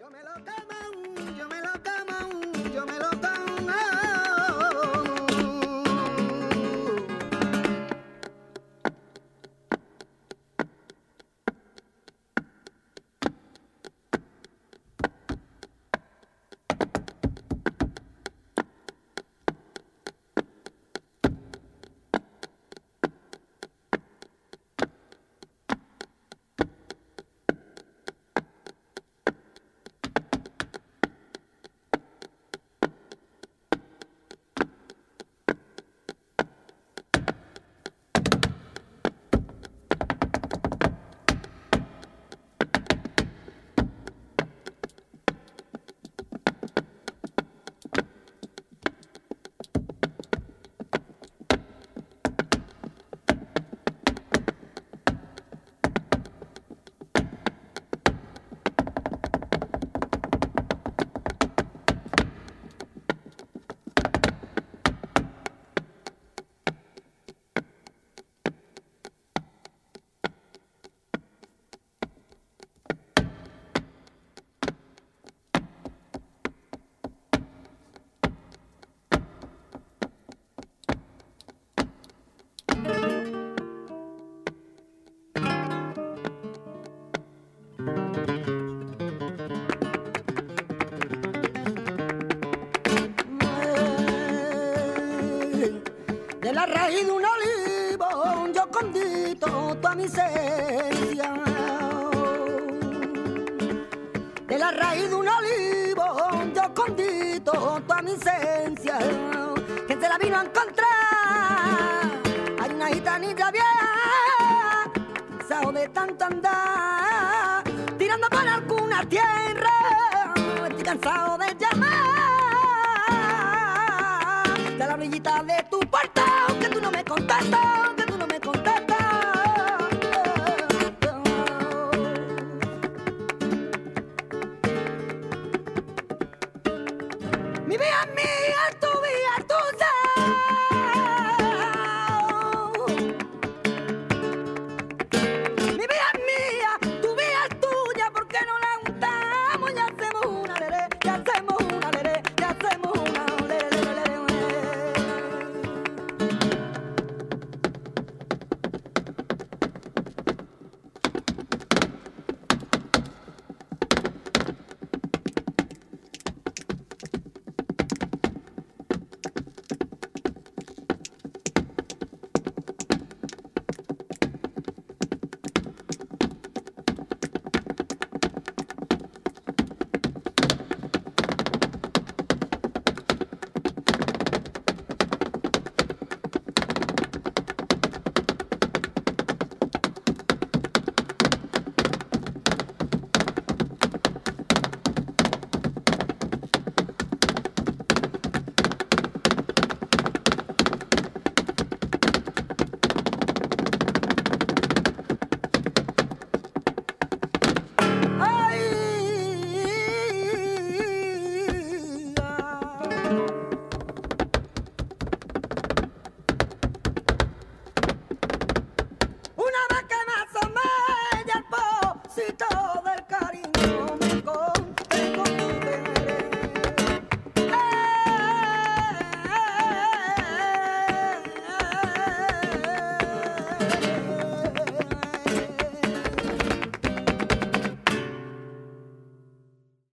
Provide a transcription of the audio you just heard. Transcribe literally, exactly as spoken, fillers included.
Yo me lo como, yo me lo como, yo me lo como. De la raíz de un olivo yo condito toda mi esencia. De la raíz de un olivo yo condito toda mi esencia. ¿Quién se la vino a encontrar? Hay una gitanita vieja, cansado de tanto andar, tirando por alguna tierra, estoy cansado de llamar. De la orillita de tu puerta, que tú no me contestas, que tú no me contestas. Mi vida es mía.